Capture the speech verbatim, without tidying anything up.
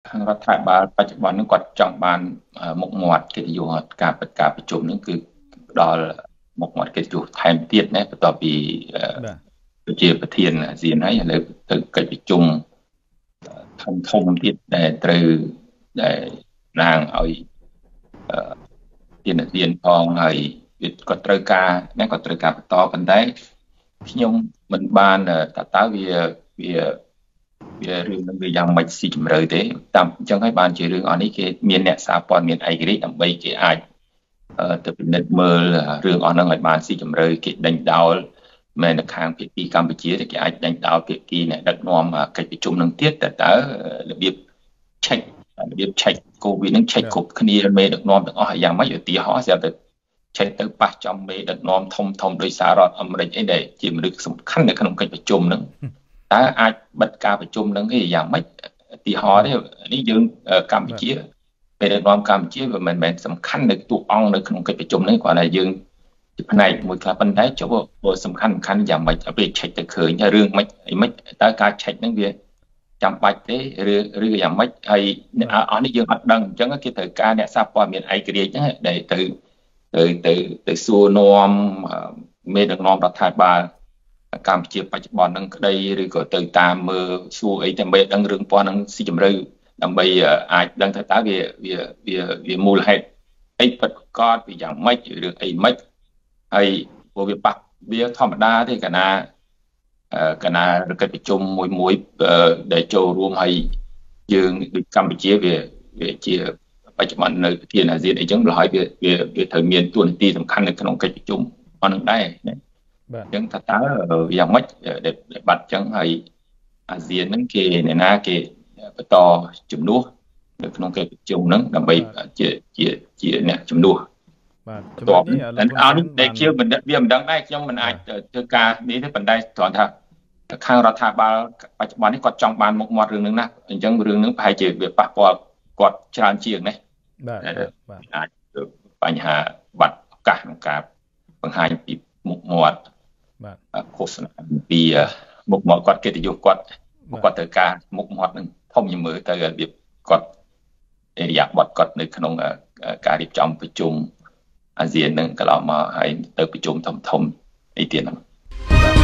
ខាងរដ្ឋាភិបាលបច្ចុប្បន្ននឹងគាត់ចង់បានមុខមាត់កិត្តិយសការប្រកាសប្រជុំនឹងគឺផ្ដល់មុខមាត់កិត្តិយសថែមទៀតណាបន្ទាប់ពីជាប្រធានអាស៊ានហើយឥឡូវទៅកិច្ចប្រជុំធំធំទៀតដែលត្រូវដែលឡើងឲ្យជាអាស៊ានផងហើយវាគាត់ត្រូវការណាគាត់ត្រូវការបន្តប៉ុន្តែខ្ញុំមិនបានតើតើវាវាវារឿងនឹងវាយ៉ាងម៉េចស៊ីជម្រៅទេតាមអញ្ចឹងហើយបានជារឿងអស់នេះគេមានអ្នកសារព័ត៌មានឯករាជ្យដើម្បីគេអាចទៅពិនិត្យមើលរឿងអស់ហ្នឹងឲ្យបានស៊ីជម្រៅគេដេញដោលមែននៅខាងភាគីកម្ពុជាគេអាចដេញដោលភាគីអ្នកដឹកនាំកិច្ចប្រជុំនឹងទៀតតើតើរបៀបឆែករបៀបឆែកកូវីដនឹងឆែកគ្រប់គ្នាមេដឹកនាំទាំងអស់យ៉ាងម៉េចឧទាហរណ៍ស្រាប់តែឆែកទៅប៉ះចំមេដឹកនាំធំធំដោយសាររដ្ឋអាមេរិកអីដែលជាមនុស្សសំខាន់នៅក្នុងកិច្ចប្រជុំហ្នឹងតើអាចបិទការប្រជុំនឹងអីយ៉ាងម៉េចឧទាហរណ៍នេះយើងកម្ពុជាពេលដឹកនាំកម្ពុជាវាមិនមែនសំខាន់នៅទូអង្គនៅក្នុងកិច្ចប្រជុំនេះគ្រាន់តែយើងជាផ្នែកមួយខ្លះប៉ុន្តែចុះបើសំខាន់សំខាន់យ៉ាងម៉េចពេលឆែកទៅឃើញរឿងម៉េចអីម៉េចតើការឆែកហ្នឹងវាចាំបាច់ទេឬឬយ៉ាងម៉េចហើយអស់នេះយើងអត់ដឹងអញ្ចឹងគេត្រូវការអ្នកសារព័ត៌មានឯករាជ្យហ្នឹងដែលទៅទៅទៅទៅសួរនាំមេដឹកនាំរដ្ឋាភិបាលកម្ពុជាបច្ចុប្បន្ននឹងក្តីឬក៏ទៅតាមមើលសួរអីដើម្បីដឹងរឿងប៉ុណ្ណឹងស៊ីជម្រៅដើម្បីអាចដឹងថាតើវាវាវាវាមូលហេតុអីពិតប្រាកដវាយ៉ាងម៉េចរឿងអីម៉េចហើយព្រោះវាប៉ះវាធម្មតាទេកាលណាកាលណាកិច្ចប្រជុំមួយមួយដែលចូលរួមហើយយើងដូចកម្ពុជាវាវាជាបច្ចុប្បន្ននៅប្រធានអាស៊ានអីចឹងដល់ហើយវាវាវាត្រូវមានតួនាទីសំខាន់នៅក្នុងកិច្ចប្រជុំប៉ុណ្្នឹងដែរបាទអញ្ចឹងថាតើយ៉ាងម៉េចដែលបាត់អញ្ចឹងហើយអាស៊ានហ្នឹងគេអ្នកណាគេបន្តជំនួសនៅក្នុងកិច្ចប្រជុំហ្នឹងដើម្បីជាជាជាអ្នកជំនួសបាទចំណុចនេះអត់ដែលជាមិនវាមិនដឹងដែរខ្ញុំមិនអាចធ្វើការនេះទេប៉ុន្តែគ្រាន់ថាខាងរដ្ឋាភិបាលបច្ចុប្បន្ននេះគាត់ចង់បានមុខមាត់រឿងហ្នឹងណាអញ្ចឹងរឿងហ្នឹងប្រហែលជាវាប៉ះពាល់គាត់ច្រើនជាងណាបាទអាចបញ្ហាបាត់ឱកាសក្នុងការបង្ហាញពីមុខមាត់បាទឃោសនាពីមុខមាត់គាត់កិត្តិយសគាត់គាត់ត្រូវការមុខមាត់នឹងធំជាមើលទៅរបៀបគាត់អេរិយាបថគាត់នៅក្នុងការរៀបចំប្រជុំអាស៊ាននឹងកន្លងមកហើយទៅប្រជុំធំធំអីទៀតហ្នឹង